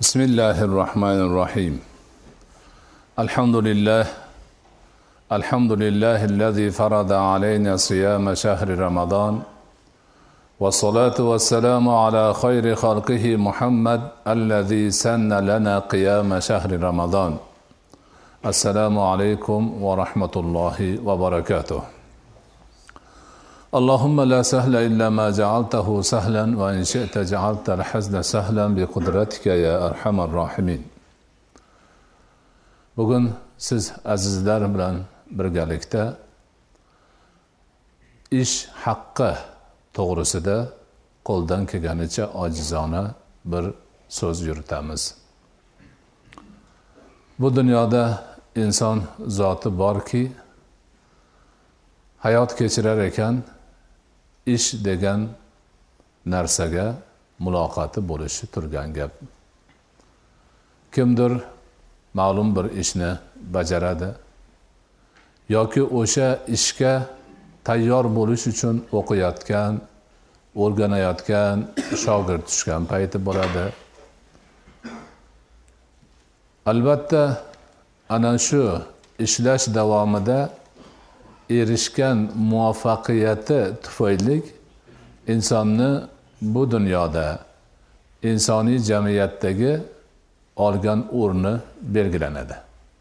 Bismillahirrahmanirrahim. Elhamdülillah. Elhamdülillahi'llezî farada aleyna siyâme şehri Ramazan. Ve salatu ve selamu ala hayri halkihi Muhammed ellezî senne lena kıyâme şehri Ramazan. Esselamu aleyküm ve rahmetullahi ve berekatuhu. Allahümme la sehle illa ma cealtehu sehlen ve in şi'te cealtel hazne sehlen bi kudretike ya erhamer rahimin. Bugün siz azizler bilan birgalikda ish haqqi to'g'risida qo'ldan kelganicha ojizona bir so'z yuritamiz. Bu dunyoda inson zoti borki, hayot kechirar ekan, ish degan narsaga muloqoti bo'lishi turgan gap. Kimdir ma'lum bir ishni bajaradi yoki o'sha ishga tayyor bo'lish uchun o'qiyotgan, o'rganayotgan shogird tushgan payti bo'ladi. Albatta ana shu ishlash davomida erishgan muvaffaqiyati tufayli insonni bu dunyoda insoniy jamiyatdagi olgan o'rni belgilanadi.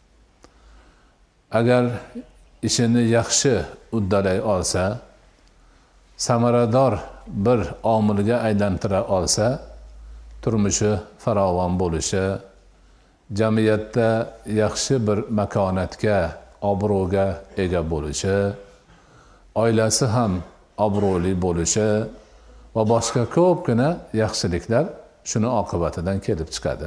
Agar ishini yaxshi uddalay olsa, samarador bir omilga aylantira olsa, turmushi farovon bo'lishi, jamiyatda yaxshi bir makonatga, obro'ga ega bo'lishi, oilasi ham obro'li bo'lishi va boshqa ko'pgina yaxshiliklar shuni oqibatidan kelib chiqadi.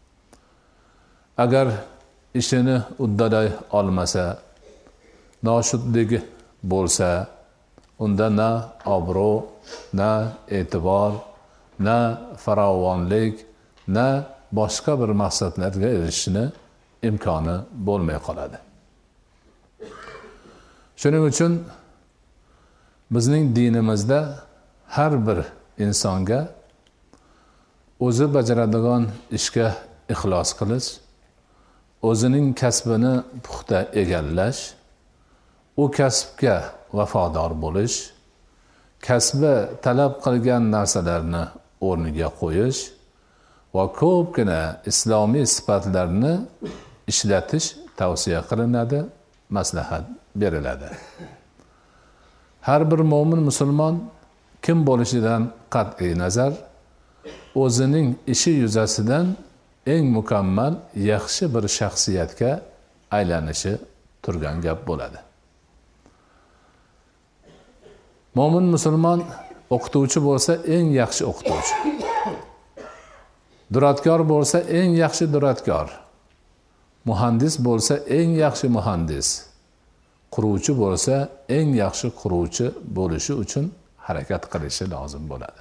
Agar ishini uddalay olmasa, noshudligi bo'lsa, unda na obro', na e'tibor, na farovonlik, na boshqa bir maqsadlarga erishishni imkoni bo'lmay qoladi. Shuning uchun bizning dinimizda har bir insonga o'zi bajaradigan ishga ixlos qilish, o'zining kasbini puxta egallash, u kasbga vafodor bo'lish, kasbi talab qilgan narsalarni o'rniga qo'yish va ko'pgina islomiy sifatlarni ishlatish tavsiya qilinadi, maslahat beriladi. Har bir mo'min musulmon kim bo'lishidan qat'iy nazar o'zining ishi yuzasidan eng mukammal, yaxshi bir shaxsiyatga aylanishi turgan gap bo'ladi. Mo'min musulmon o'qituvchi bo'lsa eng yaxshi o'qituvchi, duradgor bo'lsa eng yaxshi duradgor, muhandis bo'lsa eng yaxshi muhandis, quruvchi bo'lsa eng yaxshi quruvchi bo'lishi uchun harakat qilishi lozim bo'ladi.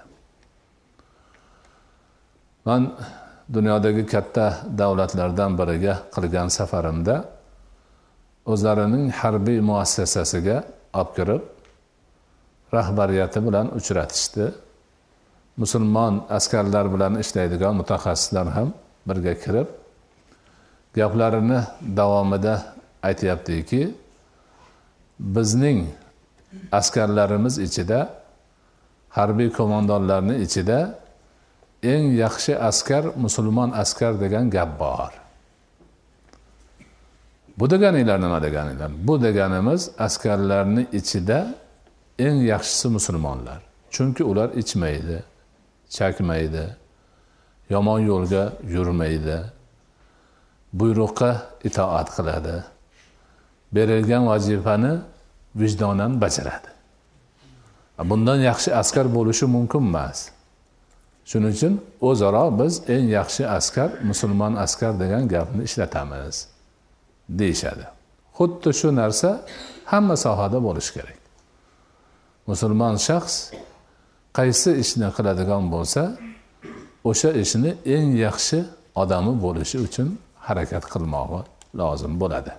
Men dunyodagi katta davlatlardan biriga qilgan safarimda o'zlarining harbiy muassasasiga olib kirib, rahbariyati bilan uchratishdi. Musulmon askarlar bilan ishlaydigan mutaxassislar ham birga kirib, gaplarini davomida aytayaptiki, bizning askarlarimiz ichida, harbiy qo'mondonlarning ichida eng yaxshi askar musulmon askar degan gap bor. Bu deganinglar nima deganinglar? Bu deganimiz askarlarning ichida eng yaxshisi musulmonlar. Chunki ular ichmaydi, chakmaydi, yomon yo'lga yurmaydi, buyruqqa itoat qiladi, berilgan vazifani vijdonan bajaradi. Bundan yaxshi askar bo'lishi mumkin emas. Shuning uchun o'zaro biz eng yaxshi askar, musulmon askar degan gapni ishlatamiz deyishadi. Xuddi shu narsa hamma sohada bo'lishi kerak. Musulmon shaxs qaysi ishni qiladigan bo'lsa, o'sha ishni eng yaxshi odami bo'lishi uchun harakat qilmoqi lozim bo'ladi.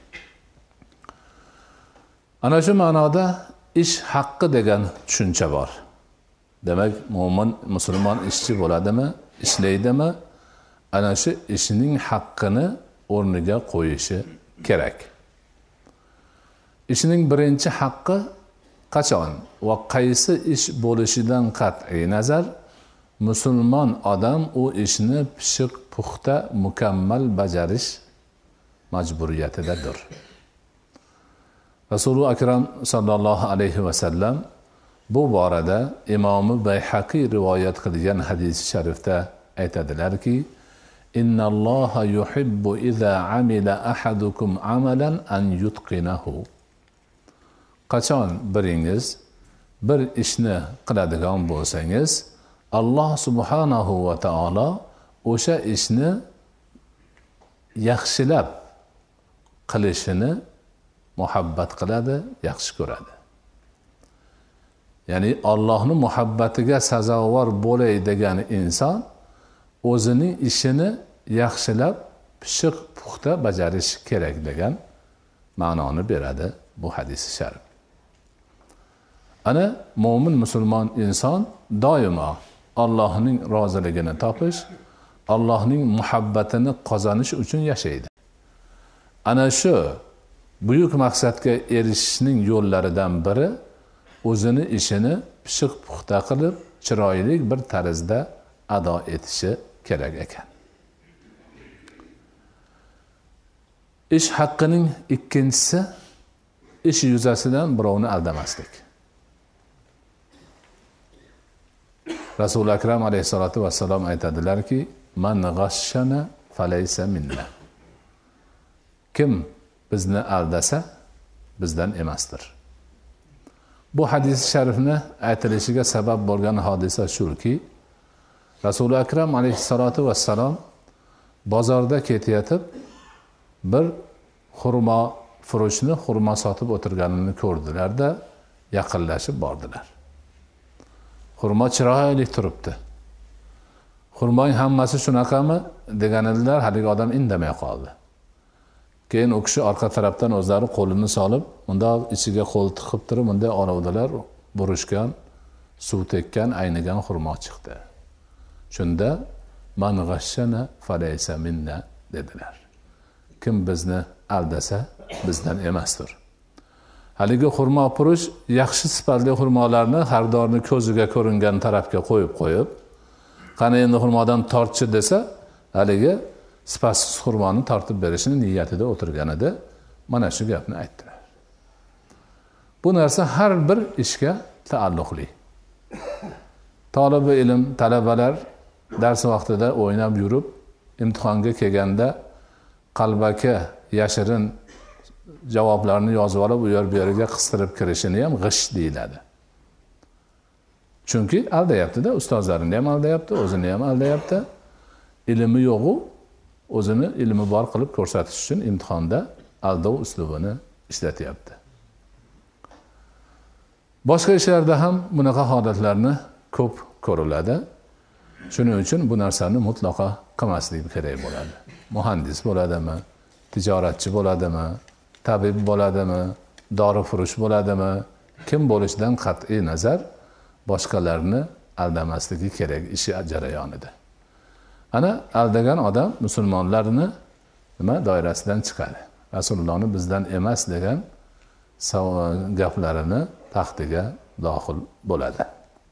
Ana shu ma'noda ish haqqi degan tushuncha bor. Demak, mo'min musulmon ishchi bo'ladimi, ishlaydimi? ana shu ishining haqqini o'rniga qo'yishi kerak. Ishining birinchi haqqi qachon va qaysi ish bo'lishidan qat'iy nazar musulmon odam u ishni pishiq, puxta, mukammal bajarish majburiyatidadir. Rasululloh akram sallallohu alayhi va sallam bu borada Imomi Bayhaqiy rivoyat qilgan hadis sharifda aytadilarki: "Innalloha yuhibbu iza amila ahadukum amalan an yutqinahu." Qachon biringiz bir ishni qiladigan bo'lsangiz, Alloh subhanahu va taolo o'sha ishni yaxshilab qilishini muhabbat qiladi, yaxshi ko'radi. Ya'ni Allohning muhabbatiga sazovor bo'lay degan inson o'zining ishini yaxshilab, pishiq, puxta bajarish kerak degan ma'noni beradi bu hadis sharif. Ana mo'min musulmon inson doimo Allohning roziligini topish, Allohning muhabbatini qozonish uchun yashaydi. Ana shu buyuk maqsadga erishishning yo'llaridan biri o'zini ishini pishiq puxta qilib, chiroyli bir tarzda ado etishi kerak ekan. Ish haqqining ikkinchisi ish yuzasidan birovni aldamaslik. Rasul akram alayhisolatu vassalom aytadilarki: "Man g'ashshana falaysa minna." Kim bizni aldasa bizdan emasdir. Bu hadis sharifni aytilishiga sabab bo'lgan hodisa shuki, Rasul akram alayhisolatu vassalom bozorda ketayotib bir xurmo furushni xurmo sotib o'tirganini ko'rdilar-da, yaqinlashib bordilar. Xurmo chiroyli turibdi. Xurmoning hammasi shunaqami deganlar, haligi odam indamay qoldi. Keyin u kishi orqa tarafdan o'zlari qo'lini solib, unda ichiga qo'l tiqib turib, unda olovdilar, burishgan, suv tekkan, aynigan xurmo chiqdi. Shunda "Man g'ashshana falaysa minna" dedilar. Kim bizni aldasa bizdan emasdir. Haligi xurmo purish yaxshi sifatli xurmolarni xaridorni ko'ziga ko'ringan tarafga qo'yib, qani endi xurmodan tortchi desa, haligi sifatsiz xurmoni tortib berishini niyatida o'tirgan edi. Mana shu gapni aytdilar. Bu narsa har bir ishga taalluqli. Tolibi ilm, talabalar dars vaqtida o'ynab yurib, imtihonga kelganda qalbaki yashirin javoblarni yozib olib, u yer bu yerga qistirib kirishini ham g'ish deyiladi. Chunki aldayapti-da, ustozlarini ham aldayapti, o'zini ham aldayapti. Ilmi yo'q-u, o'zini ilmi bor qilib ko'rsatish uchun imtihonda aldov uslubini ishlatyapti. Boshqa ishlarda ham bunaqa holatlarni ko'p ko'riladi. Shuning uchun bu narsani mutlaqo qilmaslik kerak bo'ladi. Muhandis bo'ladimi, tijoratchi bo'ladimi, tabib bo'ladimi, dorifurush bo'ladimi, kim bo'lishidan qat'iy nazar boshqalarni aldamasligi kerak ishi jarayonida. Ana aldagan odam musulmonlarni nima doirasidan chiqadi. Rasulullohni bizdan emas degan gaplarini taxtiga dohil bo'ladi.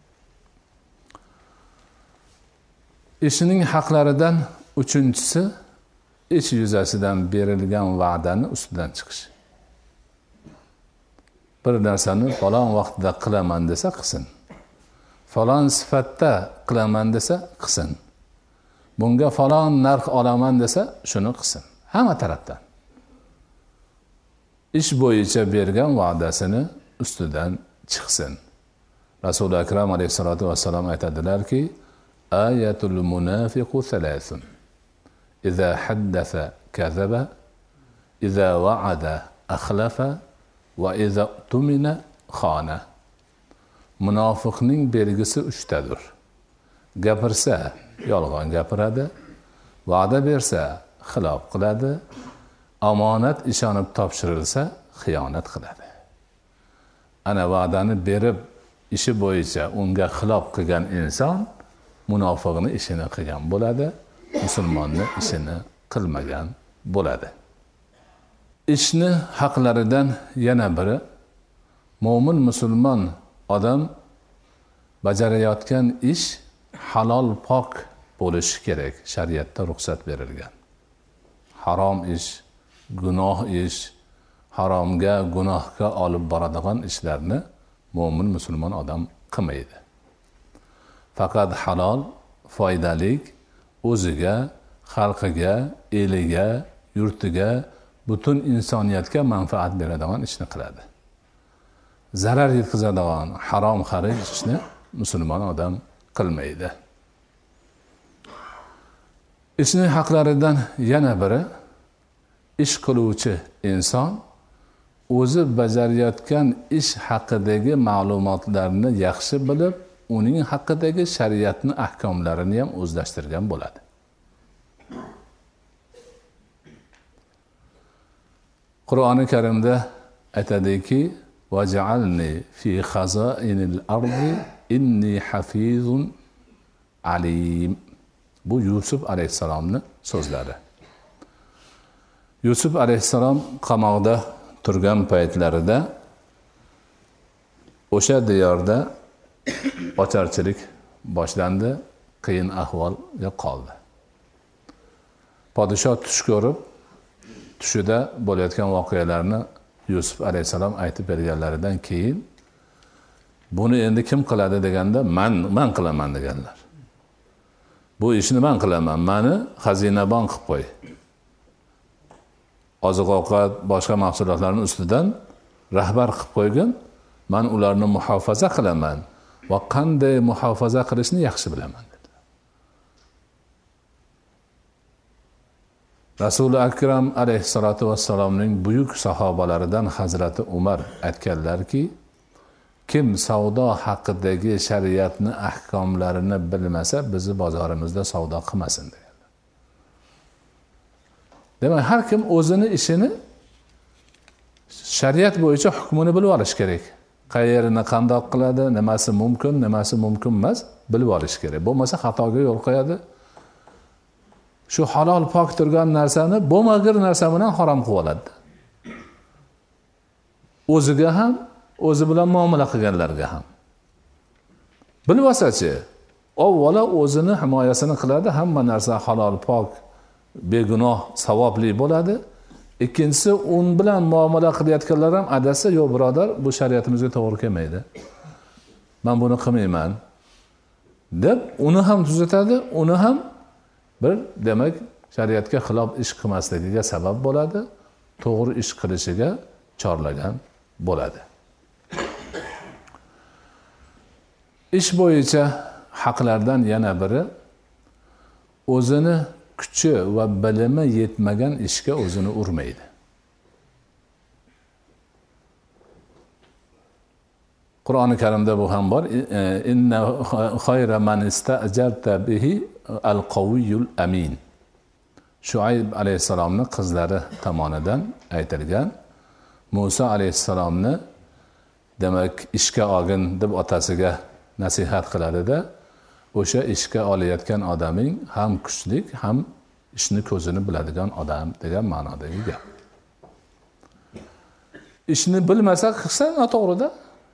Ishining haqlaridan uchinchisi ish yuzasidan berilgan va'dani ustidan chiqish. Bir narsani falon vaqtda qilaman desa qilsin. Falon sifatda qilaman desa qilsin. Bunga falon narx olaman desa shuni qilsin. Hamma tarafdan. Ish bo'yicha bergan va'dasini ustidan chiqsin. Rasul akram alayhisolatu vassalom aytadilarki: "Ayatul munafiqu thalathun. İza haddasa kazaba, iza wa'ada akhlafa va iza tumina khana." Munofiqning belgisi 3 tadir. Gapirsa yolg'on gapiradi, va'da bersa xilof qiladi, omonat ishonib topshirilsa xiyonat qiladi. Ana va'dani berib ishi bo'yicha unga xilof qilgan inson munofiqning ishini qilgan bo'ladi. musulmonni ishini qilmagan bo'ladi. Ishni haqlaridan yana biri, mo'min musulmon odam bajarayotgan ish halol pok bo'lishi kerak. Shariatda ruxsat berilgan. Harom ish, gunoh ish, haromga, gunohga olib boradigan ishlarni mo'min musulmon odam qilmaydi. Faqat halol, foydali, o'ziga, xalqiga, eliga, yurtiga, butun insoniyatga manfaat beradigan ishni qiladi. Zarar yetkazadigan harom xarij ishni musulmon odam qilmaydi. Ishning haqlaridan yana biri, ish qiluvchi inson o'zi bajarayotgan ish haqidagi ma'lumotlarni yaxshi bilib, uning haqidagi shariatning ahkomlarini ham o'zlashtirgan bo'ladi. Qur'oni Karimda aytadiki: "Vaj'alni fi xazainil ardi inni hafizun alim." Bu Yusuf alayhissalomning so'zlari. Yusuf alayhissalom qamoqda turgan paytlarida o'sha diyorda ocharchilik boshlandi, qiyin ahvolga qoldi. Podshoh tush ko'rib, tushida bo'layotgan voqealarni Yusuf alayhissalom aytib berganlaridan keyin buni endi kim qiladi deganda men qilaman deganlar. Bu ishni men qilaman, meni xazinabon qilib qo'y. Oziq-ovqat, boshqa mahsulotlarning ustidan rahbar qilib qo'ygin, men ularni muhofaza qilaman va qanday muhofaza qilishni yaxshi bilaman dedi. Rasuli akram alayhissalatu vassalomning buyuk sahobalaridan Hazrati Umar aytganlarki, kim savdo haqidagi shariatni ahkomlarini bilmasa, bizni bozorimizda savdo qilmasin deganlar. Demak, har kim o'zini ishini shariat bo'yicha hukmini bilib olish kerak. Qayerni qandoq qiladi, nimasi mumkin, nimasi mumkin emas, bilib olish kerak. Bo'lmasa xatoga yo'l qo'yadi. Shu halol pok turgan narsani bo'lmag'ir narsa bilan harom qilib oladi. O'ziga ham, o'zi bilan muomala qilganlarga ham. Bilib olsa-chi, avvalo o'zini himoyasini qiladi, hamma narsa halol pok, begunoh, savobli bo'ladi. Ikkinchisi, un bilan muomala qilayotganlar ham adasi, "Yo'q birodar, bu shariatimizga to'g'ri kelmaydi. Men buni qilmayman" deb uni ham tuzatadi, uni ham bir demak shariatga xilof ish qilmasligiga sabab bo'ladi, to'g'ri ish qilishiga chorlagan bo'ladi. Ish bo'yicha haqlardan yana biri, o'zini kuchi va bilimi yetmagan ishga o'zini urmaydi. Qur'oni Karimda bu ham bor. Inna khayra man ista'jarta bihi al-qawiyyul amin. Shuayb alayhissalomning qizlari tomonidan aytilgan. Musa alayhissalomni demak ishga olgin deb otasiga nasihat qiladi-da, o'sha ishga olayotgan odaming ham kuchlik, ham ishni ko'zini biladigan odam degan ma'nodagi gap. Ishni bilmasa qilsa noto'g'ri-da.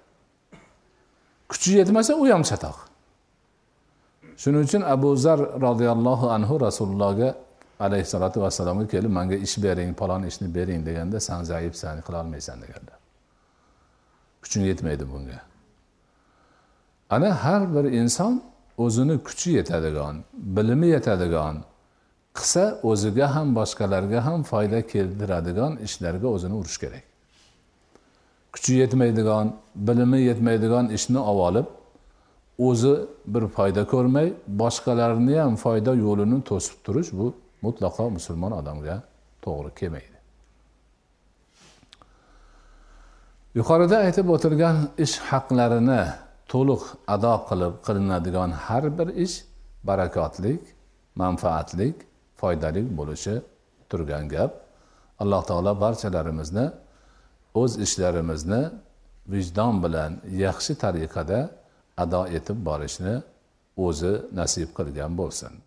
Kuchi yetmasa u ham chatoq. Shuning uchun Abu Zar radhiyallohu anhu Rasulullohga alayhissalatu vassalomga kelib, menga ish bering, falon ishni bering deganda, sen zaifsan, qila olmaysan deganlar. Kuching yetmaydi bunga. Ana har bir inson o'zini kuchi yetadigan, bilimi yetadigan, qilsa o'ziga ham boshqalarga ham foyda keltiradigan ishlarga o'zini urish kerak. Kuchi yetmaydigan, bilimi yetmaydigan ishni olib, o'zi bir foyda ko'rmay, boshqalarni ham foyda yo'lini to'sib turish, bu mutlaqo musulmon odamga to'g'ri kelmaydi. Yuqorida aytib o'tilgan ish haqlarini to'liq ado qilib qilinadigan har bir ish barakotlik, manfaatlik, foydali bo'lishi turgan gap. Alloh taolo barchalarimizni o'z ishlarimizni vijdon bilan yaxshi tariqada ado etib borishni o'zi nasib qilgan bo'lsin.